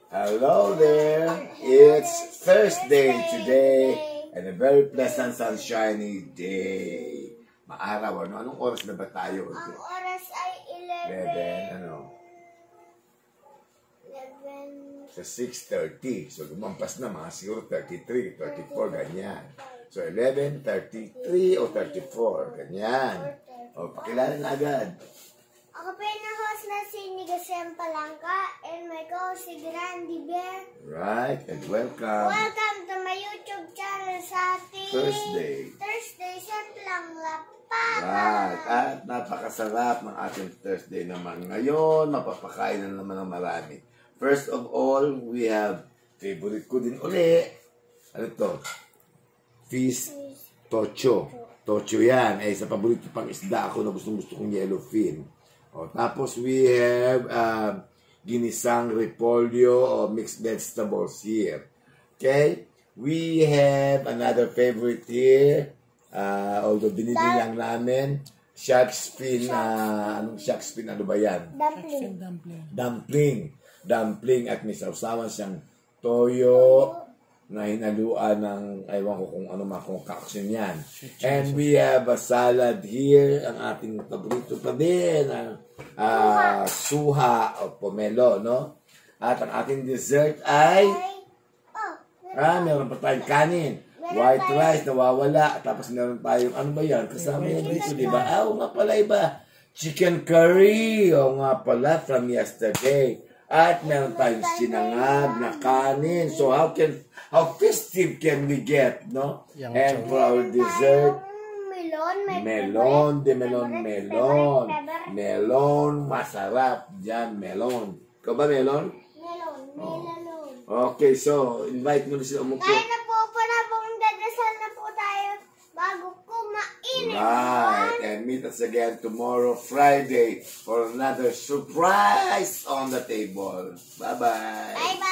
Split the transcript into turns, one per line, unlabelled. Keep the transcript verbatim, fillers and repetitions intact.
Hello there. It's Thursday today and a very pleasant sunshiny day. Maaraw, ano? Anong oras na ba tayo?
Ang oras ay eleven.
eleven, ano?
eleven.
Sa six thirty. So, lumampas na mga siguro thirty-three, thirty-four, ganyan. So, eleven, thirty-three o thirty-four, ganyan. O, pakilala na agad.
Ako pa yung host na si Nigasem Palangka and my co-host si Grandi Bear.
Right, and welcome.
Welcome to my YouTube channel sa ating
Thursday.
Thursday Santlang Lapagan.
Right, at napakasarap ng ating Thursday naman. Ngayon, mapapakain na naman ng marami. First of all, we have favorite ko din uli. Ano to? Fish tocho. Tocho yan. Eh, sa paborito pang isda ako na gustong-gusto kong yellowfin. O, tapos we have uh, ginisang repolyo o mixed vegetables here. Okay? We have another favorite here. Uh, although binili lang namin. Shark fin. Uh, anong shark fin? Ano ba yan?
Dumpling.
Dumpling. Dumpling at may sausawan siyang toyo na hinaluan ng, ewan ko kung ano mga concoction yan. And we have a salad here, ang ating paborito pa din, ang uh, suha o pomelo, no? At ang ating dessert ay,
Oh,
ah, meron pa tayong kanin. White rice, nawawala. Tapos meron tayong, ano ba yan? Kasama yan dito, di ba? Ah, o nga pala iba. Chicken curry. O nga pala, from yesterday. At meron tayong sinangag na kanin. So how can, how festive can we get, no? And for our dessert,
melon, may
melon, de melon, melon. Melon, masarap. Diyan, melon. Ikaw ba melon?
Melon, melon.
Okay, so invite mo na sila umupo.
Kaya na po po na pong dadasal na po tayo bago kumain.
Right, and meet us again tomorrow, Friday, for another surprise on the table. Bye-bye.
Bye-bye.